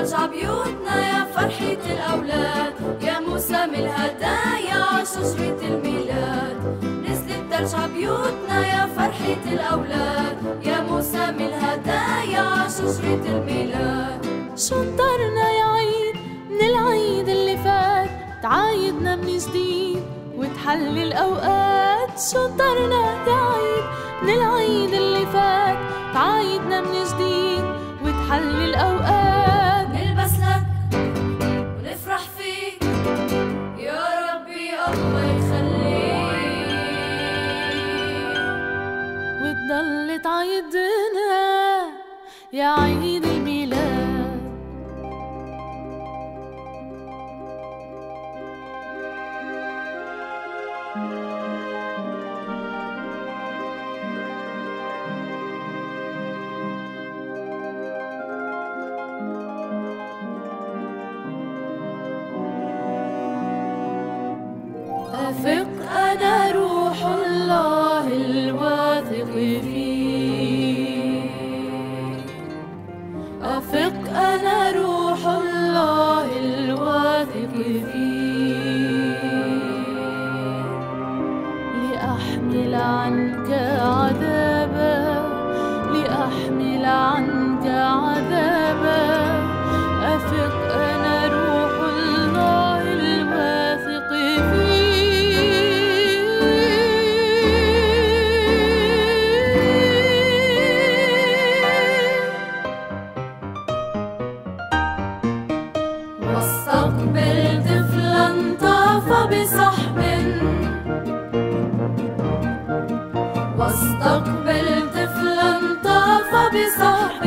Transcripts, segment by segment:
الثلج بيوتنا يا فرحة الأولاد، يا موسم الهدايا شجرة الميلاد. نزل الثلج بيوتنا يا فرحة الأولاد، يا موسم الهدايا شجرة الميلاد. شطرنا يا عيد من العيد اللي فات، تعايدنا من جديد وتحلي الأوقات. شطرنا يا عيد من العيد اللي فات، تعايدنا من جديد وتحلي الأوقات. نلبس لك ونفرح فيك يا ربي الله يخليك، وتضل تعيدنا يا عيد الميلاد. أفق أنا روح الله الواثق فيه، أفق أنا روح الله الواثق فيه، لأحمل عنك عذابا، لأحمل عنك عذابا. أفق أنا روح الله الواثق فيه. واستقبل طفلا طاف بصحب، واستقبل طفلا طاف بصحب،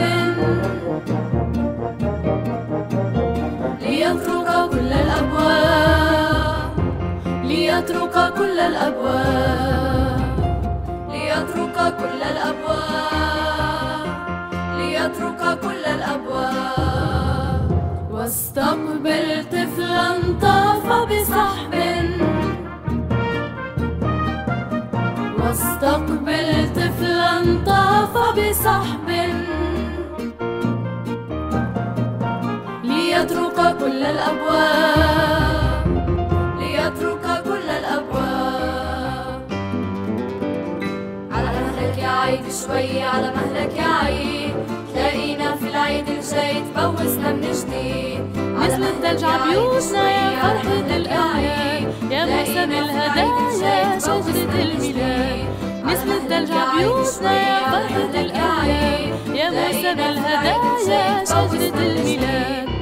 ليترك كل الأبواب، ليترك كل الأبواب، ليترك كل الأبواب، ليترك كل الأبواب. واستقبل طفلا طاف بصحب، واستقبل طفلا طاف بصحب، ليترك كل الأبواب، ليترك كل الأبواب. على مهلك يا عيد شوي، على مهلك يا عيد، تلاقينا في العيد الجاي تبوسنا من جديد. نزل الثلج عبيوتنا يا فرحة الأولاد، يا موسم الهدايا شجرة الميلاد. نزل الثلج عبيوتنا يا فرحة الأولاد، يا موسم الهدايا شجرة الميلاد.